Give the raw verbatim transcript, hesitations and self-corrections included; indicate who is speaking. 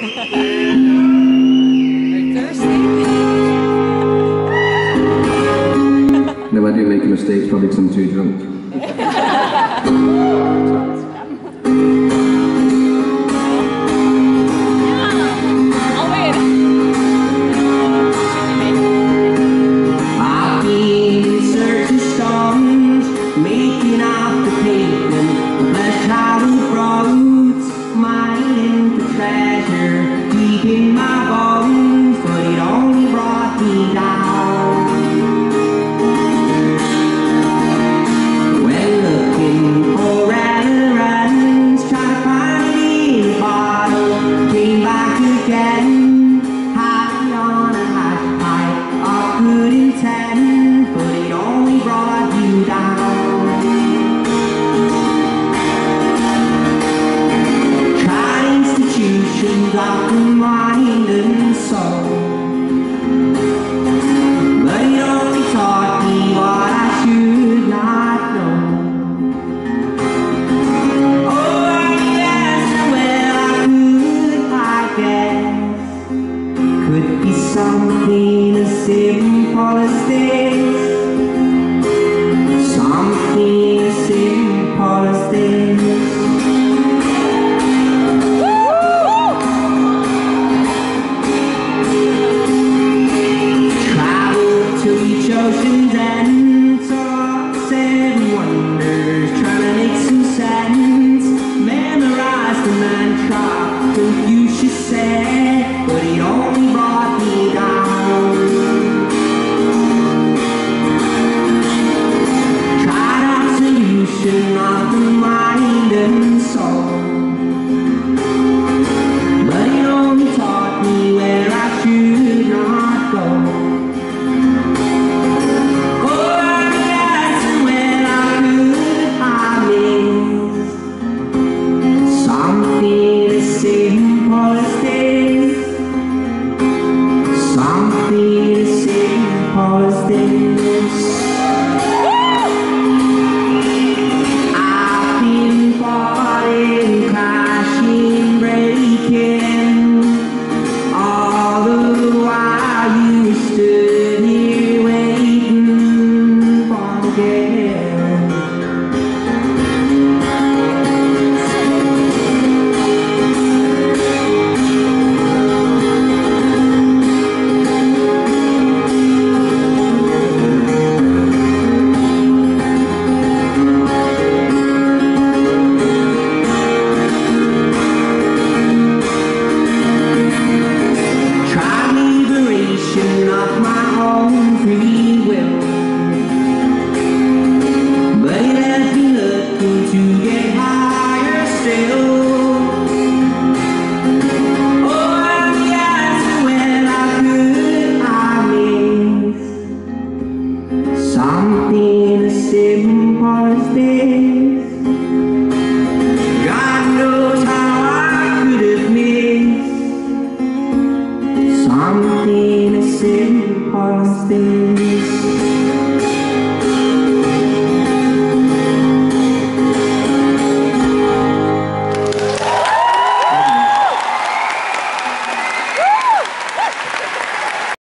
Speaker 1: No, I do make mistakes, probably because I'm too drunk.
Speaker 2: I've been in search of stones, making out the pavement, but traveled roads, mining for treasure, deep in my bones, but it only brought me down. But it only brought you down. Tried institutions of the mind and soul, but it only taught me what I should not know. Oh, I guess, well, I could, I guess, could be something as simple as this. Something as simple as this. Travel to each ocean's end, saw seven wonders, trying to make some sense. Memorized the mantra Confucius said, but it only brought me down. Of the mind and soul, but it only taught me where I should not go. Oh, I guess when I could I miss something as simple as this, something as simple as this. Crashing, breaking, all the while you stood here waiting for the day. Of my own free will, but it has me looking to get higher still. Oh, I'm the answer when I could I miss something as simple as this. God knows how I could have missed something as simple as this.